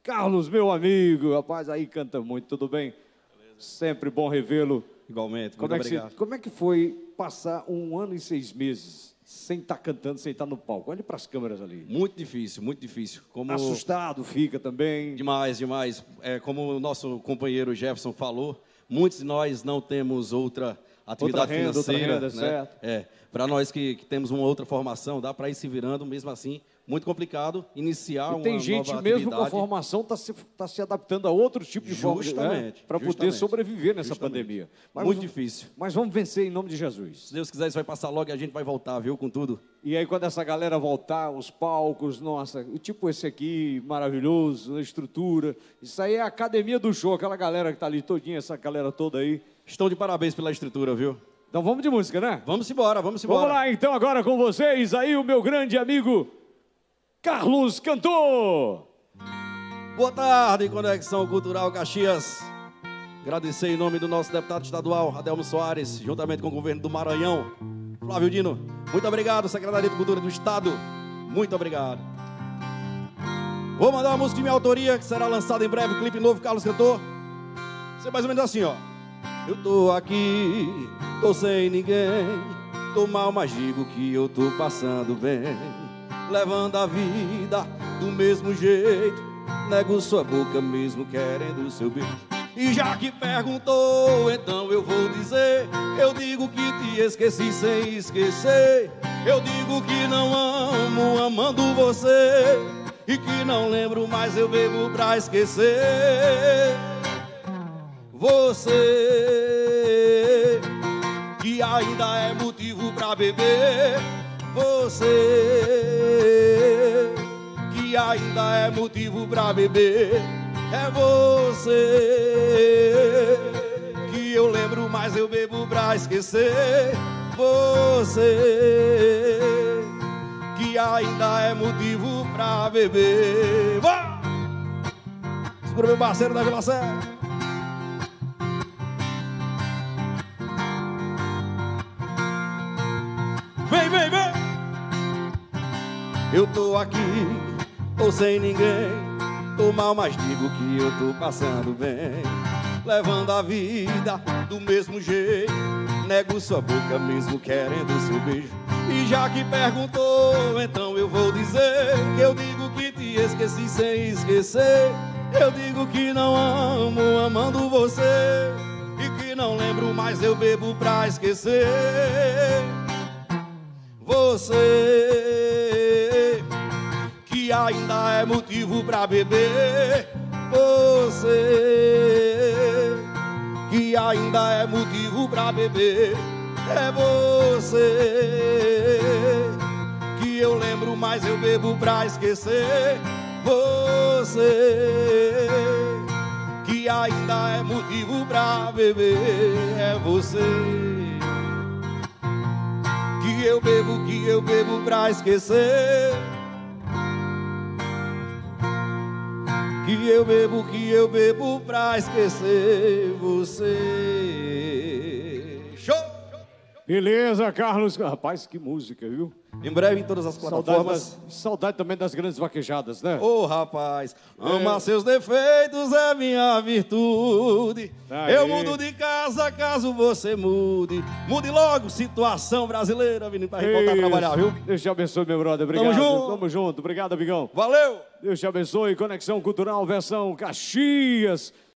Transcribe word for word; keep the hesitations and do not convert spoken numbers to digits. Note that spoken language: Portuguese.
Carlos, meu amigo, rapaz, aí canta muito, tudo bem? Beleza. Sempre bom revê-lo. Igualmente, como muito é que obrigado. Você, como é que foi passar um ano e seis meses sem estar cantando, sem estar no palco? Olhe para as câmeras ali. Muito difícil, muito difícil. Como... Assustado fica também? Demais, demais. É, como o nosso companheiro Jefferson falou, muitos de nós não temos outra atividade outra renda, financeira. Outra renda, né? certo. É, para nós que, que temos uma outra formação, dá para ir se virando, mesmo assim, muito complicado iniciar e uma tem gente nova mesmo atividade. com a formação está se, tá se adaptando a outro tipo de forma, né? Para poder sobreviver nessa justamente. pandemia. Mas muito vamos, difícil. Mas vamos vencer em nome de Jesus. Se Deus quiser, isso vai passar logo e a gente vai voltar, viu, com tudo. E aí quando essa galera voltar, os palcos, nossa, tipo esse aqui, maravilhoso, a estrutura, isso aí é a academia do show, aquela galera que está ali todinha, essa galera toda aí. Estou de parabéns pela estrutura, viu? Então vamos de música, né? Vamos embora, vamos embora. Vamos lá então agora com vocês, aí o meu grande amigo Carlos Cantor. Boa tarde, Conexão Cultural Caxias. Agradecer em nome do nosso deputado estadual, Adelmo Soares, juntamente com o governo do Maranhão, Flávio Dino. Muito obrigado, Secretaria de Cultura do Estado. Muito obrigado. Vou mandar uma música de minha autoria, que será lançada em breve, clipe novo, Carlos Cantor. Isso é mais ou menos assim, ó. Eu tô aqui, tô sem ninguém, tô mal, mas digo que eu tô passando bem. Levando a vida do mesmo jeito, nego sua boca mesmo querendo o seu beijo. E já que perguntou, então eu vou dizer, eu digo que te esqueci sem esquecer. Eu digo que não amo amando você, e que não lembro mais eu bebo pra esquecer. Você, que ainda é motivo pra beber. Você, que ainda é motivo pra beber. É você, que eu lembro, mas eu bebo pra esquecer. Você, que ainda é motivo pra beber. Vá! Segura meu parceiro da Vila Sé. Vem, vem, vem! Eu tô aqui, tô sem ninguém, tô mal, mas digo que eu tô passando bem. Levando a vida do mesmo jeito, nego sua boca mesmo querendo seu beijo. E já que perguntou, então eu vou dizer, que eu digo que te esqueci sem esquecer. Eu digo que não amo amando você, e que não lembro mais eu bebo pra esquecer. Você, que ainda é motivo pra beber. Você, que ainda é motivo pra beber. É você, que eu lembro, mas eu bebo pra esquecer. Você, que ainda é motivo pra beber. É você, que eu bebo, que eu bebo pra esquecer. Que eu bebo, que eu bebo pra esquecer você. Show! Beleza, Carlos. Rapaz, que música, viu? Em breve em todas as plataformas. Saudade, das, saudade também das grandes vaquejadas, né? Ô, oh, rapaz, ama é. seus defeitos é minha virtude. Aí. Eu mudo de casa caso você mude. Mude logo, situação brasileira, menino, pra gente voltar a trabalhar, viu? Deus te abençoe, meu brother. Obrigado. Tamo junto. Tamo junto. Obrigado, amigão. Valeu. Deus te abençoe. Conexão Cultural, versão Caxias.